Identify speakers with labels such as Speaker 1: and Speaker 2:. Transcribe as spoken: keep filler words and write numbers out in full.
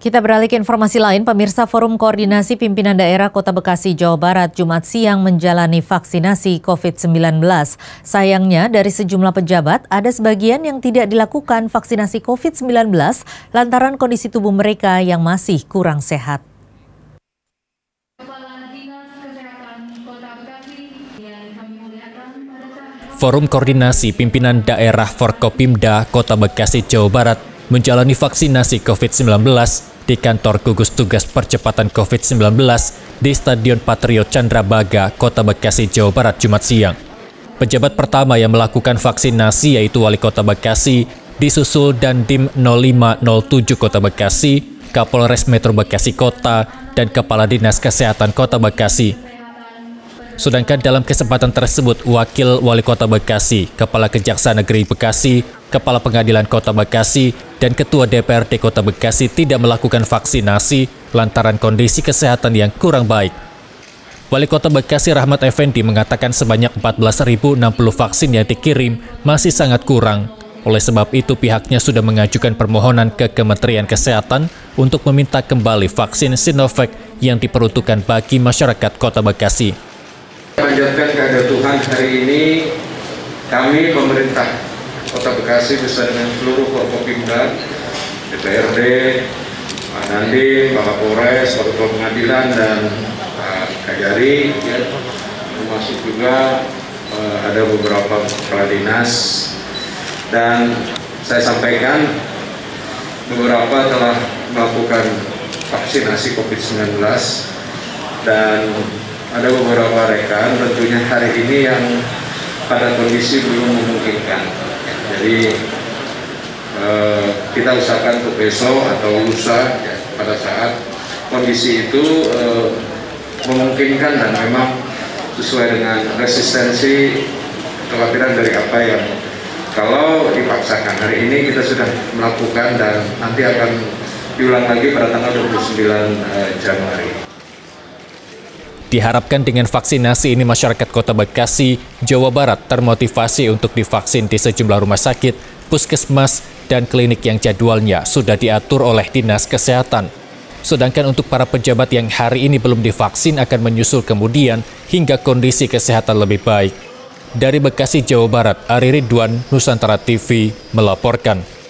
Speaker 1: Kita beralih ke informasi lain, pemirsa. Forum Koordinasi Pimpinan Daerah Kota Bekasi, Jawa Barat, Jumat siang menjalani vaksinasi covid sembilan belas. Sayangnya dari sejumlah pejabat, ada sebagian yang tidak dilakukan vaksinasi covid sembilan belas lantaran kondisi tubuh mereka yang masih kurang sehat.
Speaker 2: Forum Koordinasi Pimpinan Daerah Forkopimda Kota Bekasi, Jawa Barat menjalani vaksinasi covid sembilan belas di kantor gugus tugas percepatan covid sembilan belas di Stadion Patriot Candrabaga, Kota Bekasi, Jawa Barat, Jumat siang. Pejabat pertama yang melakukan vaksinasi yaitu Wali Kota Bekasi, disusul Dandim nol lima nol tujuh Kota Bekasi, Kapolres Metro Bekasi Kota, dan Kepala Dinas Kesehatan Kota Bekasi. Sedangkan dalam kesempatan tersebut, Wakil Wali Kota Bekasi, Kepala Kejaksaan Negeri Bekasi, Kepala Pengadilan Kota Bekasi, dan Ketua D P R D Kota Bekasi tidak melakukan vaksinasi lantaran kondisi kesehatan yang kurang baik. Wali Kota Bekasi Rahmat Effendi mengatakan sebanyak empat belas ribu enam puluh vaksin yang dikirim masih sangat kurang. Oleh sebab itu pihaknya sudah mengajukan permohonan ke Kementerian Kesehatan untuk meminta kembali vaksin Sinovac yang diperuntukkan bagi masyarakat Kota Bekasi.
Speaker 3: Panjatkan kepada Tuhan, hari ini kami pemerintah Kota Bekasi bersama dengan seluruh Forkopimda, D P R D, Pak Dandim, Pak Kapolres, Pak Ketua Pengadilan, dan Pak Kajari, ya, termasuk juga eh, ada beberapa kepala dinas, dan saya sampaikan beberapa telah melakukan vaksinasi covid sembilan belas, dan ada beberapa rekan tentunya hari ini yang pada kondisi belum memungkinkan. Jadi eh, kita usahakan untuk besok atau lusa ya, pada saat kondisi itu eh, memungkinkan dan memang sesuai dengan resistensi kekhawatiran dari apa yang kalau dipaksakan. Hari ini kita sudah melakukan dan nanti akan diulang lagi pada tanggal dua puluh sembilan Januari.
Speaker 2: Diharapkan dengan vaksinasi ini masyarakat Kota Bekasi, Jawa Barat termotivasi untuk divaksin di sejumlah rumah sakit, puskesmas, dan klinik yang jadwalnya sudah diatur oleh Dinas Kesehatan. Sedangkan untuk para pejabat yang hari ini belum divaksin akan menyusul kemudian hingga kondisi kesehatan lebih baik. Dari Bekasi, Jawa Barat, Ari Ridwan, Nusantara T V melaporkan.